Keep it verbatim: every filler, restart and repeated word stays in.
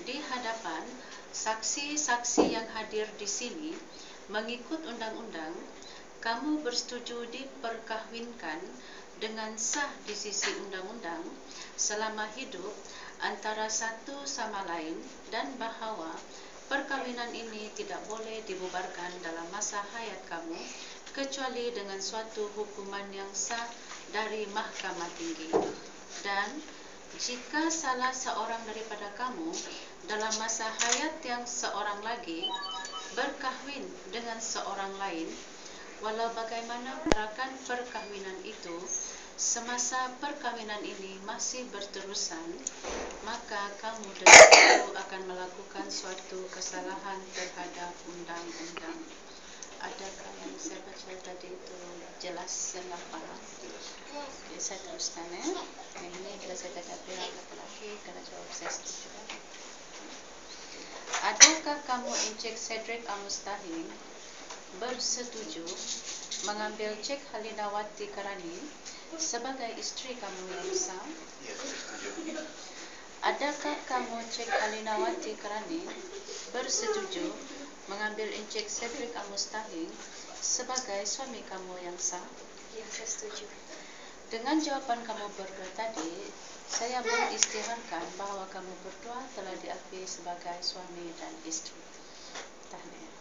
di hadapan saksi-saksi yang hadir di sini, mengikut undang-undang, kamu bersetuju diperkahwinkan dengan sah di sisi undang-undang selama hidup antara satu sama lain, dan bahawa perkahwinan ini tidak boleh dibubarkan dalam masa hayat kamu kecuali dengan suatu hukuman yang sah dari Mahkamah Tinggi. Dan jika salah seorang daripada kamu dalam masa hayat yang seorang lagi berkahwin dengan seorang lain, walau bagaimana gerakan perkahwinan itu, semasa perkahwinan ini masih berterusan, maka kamu dengan itu akan melakukan suatu kesalahan terhadap undang-undang. Adakah yang saya baca tadi itu jelas dan faham? Okay, saya teruskan ya. Yang ini bila saya cakap pihak lelaki, kena jawab saya setuju. Adakah kamu Encik Cedric Al-Mustahil bersetuju mengambil Cik Halinawati Karani sebagai isteri kamu yang sah? Ya, setuju. Adakah kamu Cik Halinawati Karani bersetuju mengambil Encik Cedric Al-Mustahil sebagai suami kamu yang sah? Ya, saya setuju. Dengan jawapan kamu berdua tadi, saya mengisytiharkan bahawa kamu berdua telah diakui sebagai suami dan isteri. Tahniah.